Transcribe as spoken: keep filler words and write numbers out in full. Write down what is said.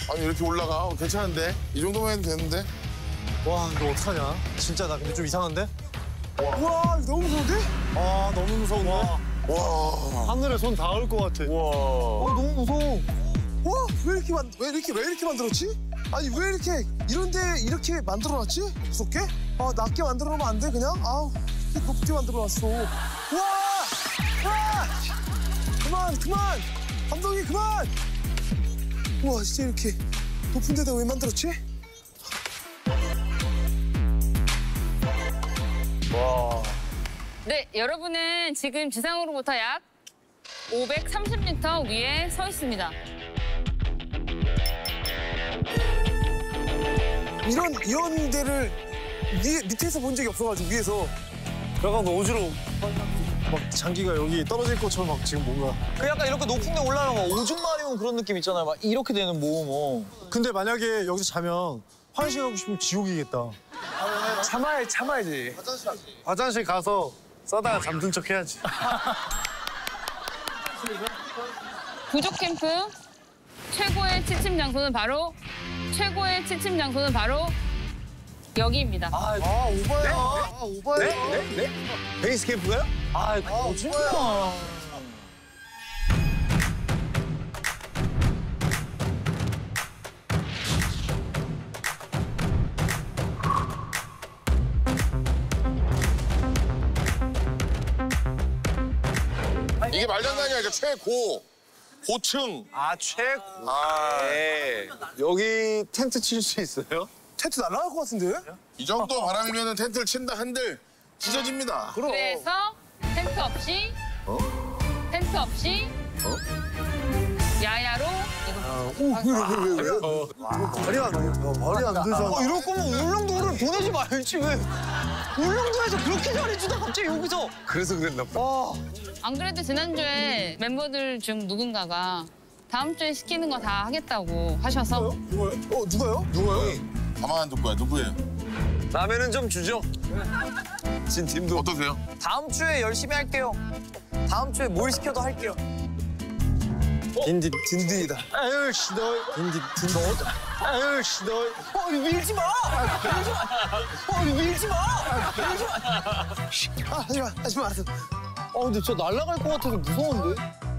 아니 이렇게 올라가? 괜찮은데? 이 정도면 해도 되는데? 와, 이거 어떡하냐? 진짜 나 근데 좀 이상한데? 와, 너무 무서운데? 아, 너무 무서운데? 와. 하늘에 손 닿을 것 같아. 와. 어, 너무 무서워. 와, 왜 이렇게 만, 왜 이렇게, 왜 이렇게 만들었지? 아니, 왜 이렇게, 이런데 이렇게 만들어놨지? 무섭게? 아, 낮게 만들어놓으면 안 돼, 그냥? 아우, 이렇게 높게 만들어놨어. 와! 와! 그만, 그만! 감독님, 그만! 우와, 진짜 이렇게 높은 데다 왜 만들었지? 와. 네, 여러분은 지금 지상으로부터 약 오백삼십 미터 위에 서 있습니다. 이런, 이런 데를 위에, 밑에서 본 적이 없어가지고, 위에서. 약간 어지러워. 막 장기가 여기 떨어질 것처럼 막 지금 뭔가. 그 약간 이렇게 높은 데 올라가면 막 오줌 마려운 그런 느낌 있잖아요. 막 이렇게 되는 몸. 어. 근데 만약에 여기서 자면 화장실 가고 싶으면 지옥이겠다. 참아야, 참아야지. 화장실 가서 싸다가 잠든 척 해야지. 부족 캠프 최고의 취침 장소는 바로 최고의 취침 장소는 바로 여기입니다. 아, 오바야. 아, 오바야. 네? 네? 네? 베이스 캠프가요? 아, 거짓말. 이게 말도 안 되는 게 아니라 최고. 고층. 아, 최고. 아. 네. 여기 텐트 칠 수 있어요? 텐트 날아갈 것 같은데? 이 정도 바람이면 텐트를 친다 한들 찢어집니다. 그래서 텐트 없이 텐트 없이 야야로 오, 왜, 왜, 왜, 왜? 왜? 말이 안 돼. 말이 안 되잖아. 어, 이럴 거면 울릉도를 보내지 말지, 왜. 울릉도에서 그렇게 잘해주다 갑자기 여기서. 그래서 그랬나 봐. 와. 안 그래도 지난주에 멤버들 중 누군가가 다음 주에 시키는 거 다 하겠다고 하셔서 누가요? 어, 누가요? 누구요? 가만 안 둘 거야. 누구예요? 라면은 좀 주죠. 진 팀도. 어떠세요? 다음 주에 열심히 할게요. 다음 주에 뭘 시켜도 할게요. 딘딘, 딘딘이다. 아유, 씨, 너. 딘딘, 딘딘. 아유, 씨, 너. 어, 밀지 마! 밀지 마! 어, 밀지 마! 밀지 마! 아, 하지 마, 하지 마. 어, 근데 저 날아갈 것 같아서 무서운데?